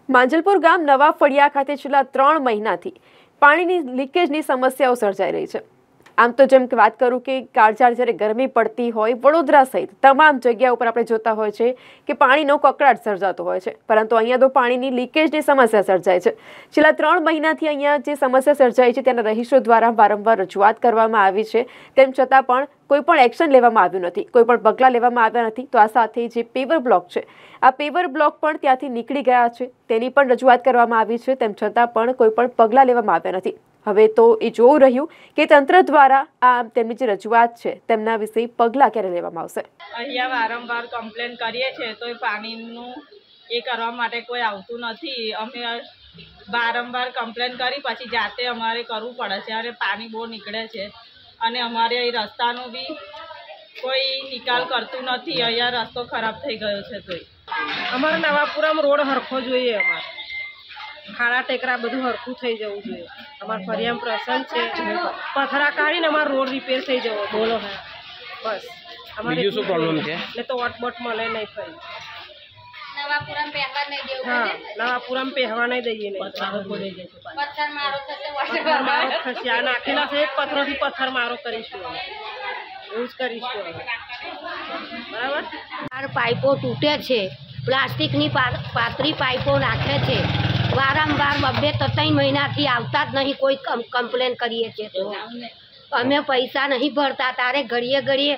માંજલપુર ગામ નવા ફળિયા ખાતે છેલ્લા 3 મહિનાથી પાણીની લીકેજની સમસ્યાઓ સર્જાઈ રહી છે। આમ તો જેમ કે વાત કરું કે કાળઝાળ જ્યારે ગરમી પડતી હોય વડોદરા સહિત તમામ જગ્યા ઉપર આપણે જોતા હોય છે કે પાણીનો કકળાટ સર્જાતો હોય છે, પરંતુ અહીંયા તો પાણીની લીકેજની સમસ્યા સર્જાય છે। છેલ્લા 3 મહિનાથી અહીંયા જે સમસ્યા સર્જાઈ છે તેના રહીશો દ્વારા વારંવાર રજૂઆત કરવામાં આવી છે, તેમ છતાં પણ કોઈ પણ એક્શન લેવામાં આવ્યું નથી, કોઈ પણ પગલાં લેવામાં આવ્યા નથી। તો આ સાથે જે પેવર બ્લોક છે, આ પેવર બ્લોક પણ ત્યાંથી નીકળી ગયા છે, તેની પણ રજૂઆત કરવામાં આવી છે, તેમ છતાં પણ કોઈ પણ પગલાં લેવામાં આવ્યા નથી। હવે તો એ જોવું રહ્યું કે તંત્ર દ્વારા આ તેમની જે રજૂઆત છે તેમના વિશે પગલાં ક્યારે લેવામાં આવશે। અહીંયા વારંવાર કમ્પ્લેન કરીએ છીએ તો પાણીનું એ કરવા માટે કોઈ આવતું નથી। અમે વારંવાર કમ્પ્લેન કરી પછી જાતે અમારે કરવું પડે છે અને પાણી બહુ નીકળે છે અને અમારે અહીં રસ્તાનો બી કોઈ નિકાલ કરતું નથી। અહીંયા રસ્તો ખરાબ થઈ ગયો છે। તોય અમારે નવાપુરામાં રોડ હરખો જોઈએ, અમારે ખાડા ટેકરા બધું હરખું થઈ જવું જોઈએ। અમારા ફરિયામાં પ્રસંગ છે, પથરા કાઢીને અમારો રોડ રિપેર થઈ જવો। બોલો બસ અમારે બીજું શું પ્રોબ્લેમ છે? એટલે તો વટબટ મળે નહીં ફરી નવાપુરામાં પહેવા નહીં દેવું। હા, નવાપુરામાં પહેવા નહીં દઈએ નહીં, પથ્થર મારો થશે, પથ્થર મારો થશે। આ નાખેલા છે એક પથ્થરથી પથ્થર મારો કરીશું, અમે એવું જ કરીશું અમે, બરાબર। પાઇપો તૂટે છે, પ્લાસ્ટિકની પાતળી પાઇપો નાખે છે, વારંવાર 2-3 મહિનાથી આવતા જ નહીં। કોઈ કમ્પ્લેન કરીએ છીએ તો અમે પૈસા નહીં ભરતા, તારે ઘડીએ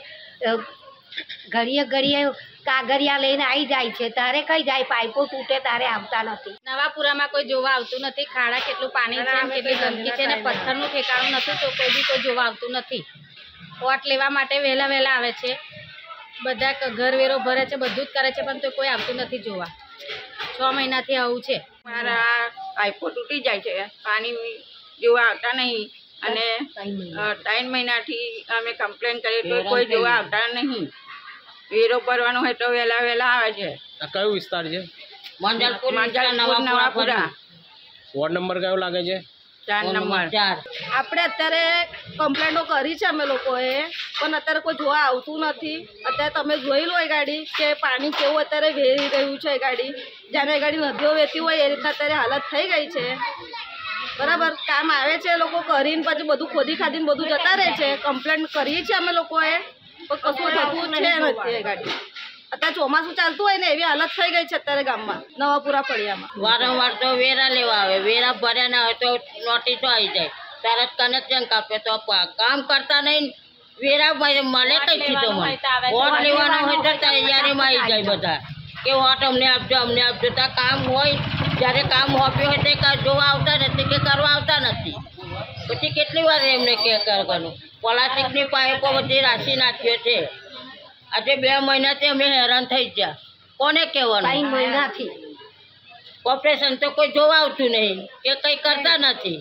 કાગળિયા લઈને આવી જાય છે, તારે કઈ જાય, પાઇપો તૂટે તારે આવતા નથી। નવાપુરામાં કોઈ જોવા આવતું નથી। ખાડા કેટલું પાણી છે, કેટલી ગંદકી છે ને પથ્થરનું ઠેકાણું નથી તો કોઈ જોવા આવતું નથી। વોટ લેવા માટે વહેલા આવે છે, બધા ઘર વેરો ભરે છે, બધું જ કરે છે, પણ તો કોઈ આવતું નથી જોવા। 6 મહિનાથી આવું છે। મારા પાઇપો તૂટી જાય છે, પાણી જોવા આવતા નહીં અને 3 મહિનાથી અમે કમ્પ્લેન કરીએ તો કોઈ જોવા આવતા નહીં। વેરો ભરવાનો હોય તો વહેલા આવે છે। આ કયો વિસ્તાર છે? માંજલપુર નવાપુરા। વોર્ડ નંબર કયો લાગે છે? 4 નંબર। આપણે અત્યારે કમ્પ્લેન્ટો કરી છે અમે લોકોએ, પણ અત્યારે કોઈ જોવા આવતું નથી। અત્યારે તમે જોઈ લો એ ગાડી કે પાણી કેવું અત્યારે વહેરી રહ્યું છે। એ ગાડી જ્યાંને ગાડી નદીઓ વહેતી હોય એ રીતના અત્યારે હાલત થઈ ગઈ છે, બરાબર। કામ આવે છે લોકો કરીને પછી બધું ખોદી ખાદીને બધું જતા રહે છે। કમ્પ્લેન્ટ કરીએ છીએ અમે લોકોએ, પણ કશું થતું છે નથી। એ ગાડી અત્યારે ચોમાસું ચાલતું હોય ને એવી હાલત થઈ ગઈ છે અત્યારે ગામમાં નવાપુરા ફળિયામાં। વારંવાર તો વેરા લેવા આવે, વેરા ભર્યા ના હોય તો નોટિસો આવી જાય, તરત કનેક્શન કાપે તો કામ કરતા નહીં। વેરા મળે કઈથી તો વોટ લેવાનો હોય તો તૈયારીમાં આવી જાય બધા કે વોટ અમને આપજો તો કામ હોય, જ્યારે કામ હોપ્યું હોય તે જોવા આવતા નથી કે કરવા આવતા નથી। પછી કેટલી વાર એમને કે કરવાનું। પ્લાસ્ટિકની પાઇપો બધી રાશી નાખ્યો છે। આજે 2 મહિનાથી અમે હેરાન થઈ ગયા, કોને કહેવાનું? 3 મહિનાથી કોર્પોરેશન તો કોઈ જોવા આવતું નહીં કે કંઈ કરતા નથી,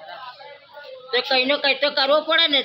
તો કંઈનો કંઈ તો કરવો પડે ને।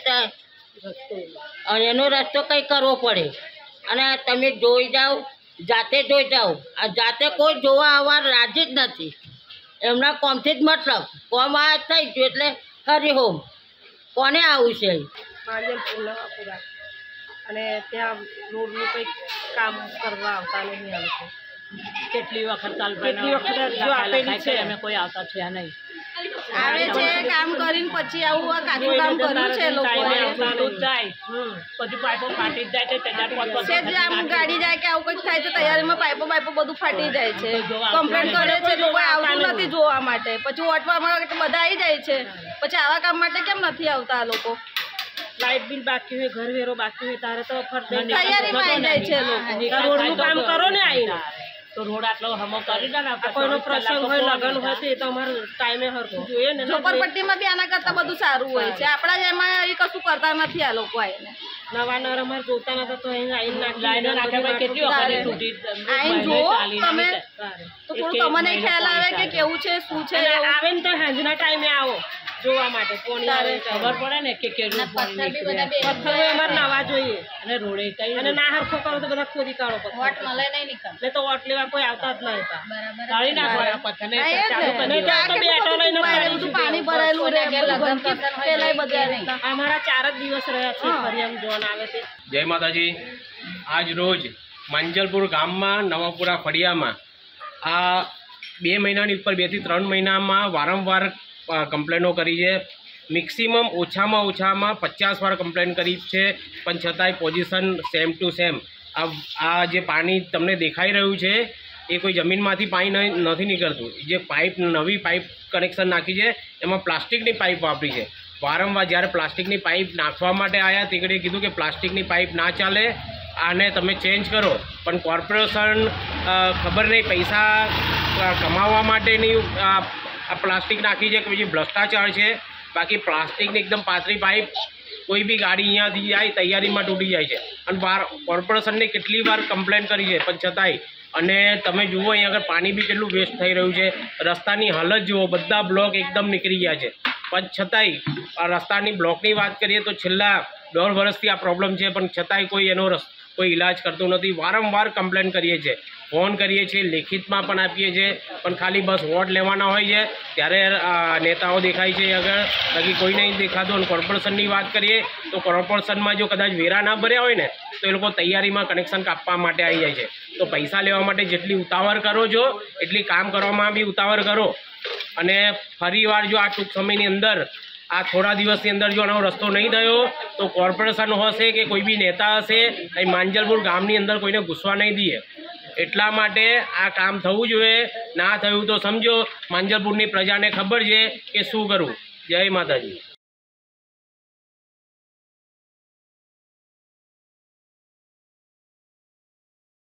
અને એનો રસ્તો કંઈ કરવો પડે। અને તમે જોઈ જાઓ, જાતે જોઈ જાઓ, આ જાતે કોઈ જોવા આવવા રાજી જ નથી। એમના કોમથી જ મતલબ, કોમ આ થઈ ગયું એટલે હરી હોમ, કોને આવું છે? માંજલપુર નવાપુરા, અને ત્યાં રોડનું કંઈક કામ કરવા આવતા નહીં આ લોકો। કેટલી વખત જો આપેલી છે અમે કોઈ આવતા છે નહીં। આવે છે કામ કરીને પછી આવું કાચું કામ કર્યું છે લોકોએ। પછી પાઇપો ફાટી જાય છે, જે આમ ગાડી જાય કે આવું કંઈક થાય છે તૈયારીમાં પાઇપો બધું ફાટી જાય છે। કમ્પ્લેન કરે છે તો કોઈ આવતું નથી જોવા માટે, પછી વોટવા માટે બધા આવી જાય છે, પછી આવા કામ માટે કેમ નથી આવતા આ લોકો? લાઇટ બિલ બાકી હોય, ઘર વેરો બાકી હોય તારે તો તૈયારીમાં આવી જાય છે લોકો। રોડનું કામ કરો ને આવીને, તો રોડ આટલો હમો કરી દે ને। કોઈનો પ્રસંગ હોય, લગ્ન હોય તો એ તો અમારે ટાઈમે હરખું જોઈએ ને। ઝોપડપટ્ટીમાં બી આના કરતાં બધું સારું હોય છે, આપણા જ એમાં એ કશું કરતા નથી આ લોકો આવીને। નવા નર અમારે જોતા નતા તો અહીં આવીને કેટલી વખત તૂટી આવીને જુઓ તમે તો થોડું તમને ખ્યાલ આવે કે કેવું છે શું છે। આવે ને તો સાંજના ટાઈમે આવો જોવા માટે, ખબર પડે ને કે કેટલું પાણી નીકળે। પથ્થર અમારે નવા જોઈએ અને રોડે કઈ અને ના હરખો કરો તો બધા ખોદી કાઢો પથ્થર। વોટ મળે નહીં નીકળ, એટલે તો વોટ લેવા કોઈ આવતા જ નહીં હતા। કાઢી નાખો આ પથ્થરને, ચાલુ કરી બધું પાણી ભરાયેલું રહે। અમારા 4 જ દિવસ રહ્યા છે ફરિયામ જોન આવે છે। જય માતાજી। આજ રોજ માંજલપુર ગામમાં નવાપુરા ફળિયામાં આ 2 મહિનાની ઉપર 2 થી 3 મહિનામાં વારંવાર કમ્પ્લેનો કરી છે. મેક્સિમમ ઓછામાં 50 વાર કમ્પ્લેન કરી છે, પણ છતાંય પોઝિશન સેમ ટુ સેમ. આ જે પાણી તમને દેખાઈ રહ્યું છે એ કોઈ જમીનમાંથી પાણી નથી નીકળતું. જે પાઇપ નવી પાઇપ કનેક્શન નાખી છે એમાં પ્લાસ્ટિકની પાઇપ વાપરી છે. વારંવાર જ્યારે પ્લાસ્ટિકની પાઇપ નાખવા માટે આવ્યા તે ઘડીએ કીધું કે પ્લાસ્ટિકની પાઇપ ના ચાલે, આને તમે ચેન્જ કરો. પણ કોર્પોરેશન ખબર નહીં પૈસા કમાવા માટેની આ પ્લાસ્ટિક નાખી છે કે પછી ભ્રષ્ટાચાર છે. બાકી પ્લાસ્ટિકની એકદમ પાતળી પાઇપ કોઈ બી ગાડી અહીંયાથી જાય તૈયારીમાં તૂટી જાય છે. અને કોર્પોરેશનને કેટલી વાર કમ્પ્લેન કરી છે પણ છતાંય. અને તમે જુઓ અહીંયા આગળ પાણી બી કેટલું વેસ્ટ થઈ રહ્યું છે. રસ્તાની હાલત જુઓ, બધા બ્લોક એકદમ નીકળી ગયા છે. પણ છતાંય રસ્તાની બ્લોકની વાત કરીએ તો છેલ્લા 1.5 વર્ષથી આ પ્રોબ્લેમ છે, પણ છતાંય કોઈ ઇલાજ કરતું નથી. વારંવાર કમ્પ્લેન કરીએ છીએ, ફોન કરીએ છીએ, લેખિતમાં પણ આપીએ છીએ, પણ ખાલી બસ વોટ લેવાના હોય છે ત્યારે નેતાઓ દેખાય છે આગળ, બાકી કોઈ નહીં દેખાતું. અને કોર્પોરેશનની વાત કરીએ તો કોર્પોરેશનમાં જો કદાચ વેરા ના ભર્યા હોય ને તો એ લોકો તૈયારીમાં કનેક્શન કાપવા માટે આવી જાય છે. તો પૈસા લેવા માટે જેટલી ઉતાવળ કરો છો એટલી કામ કરવામાં બી ઉતાવળ કરો. અને ફરીવાર જો આ ટૂંક સમયની અંદર આ થોડા દિવસની અંદર જો આનો રસ્તો નહીં થયો તો કોર્પોરેશન હશે કે કોઈ બી નેતા હશે અહીં માંજલપુર ગામની અંદર કોઈને ઘૂસવા નહીં દઈએ. એટલા માટે આ કામ થવું જોઈએ. ના થયું તો સમજો માંજલપુરની પ્રજાને ખબર છે કે શું કરવું. જય માતાજી.